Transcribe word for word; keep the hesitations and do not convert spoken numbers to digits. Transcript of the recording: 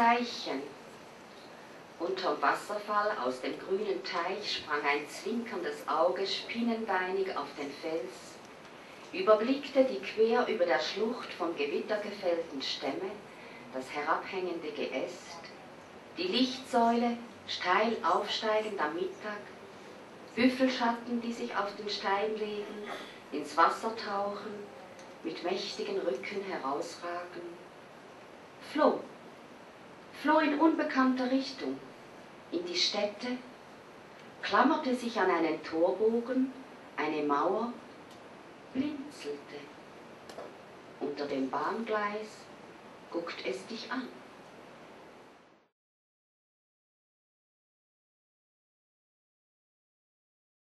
Zeichen. Unterm Wasserfall aus dem grünen Teich sprang ein zwinkerndes Auge spinnenbeinig auf den Fels, überblickte die quer über der Schlucht vom Gewitter gefällten Stämme, das herabhängende Geäst, die Lichtsäule steil aufsteigend am Mittag, Büffelschatten, die sich auf den Stein legen, ins Wasser tauchen, mit mächtigen Rücken herausragen. Floh, floh in unbekannter Richtung, in die Städte, klammerte sich an einen Torbogen, eine Mauer, blinzelte. Unter dem Bahngleis guckt es dich an.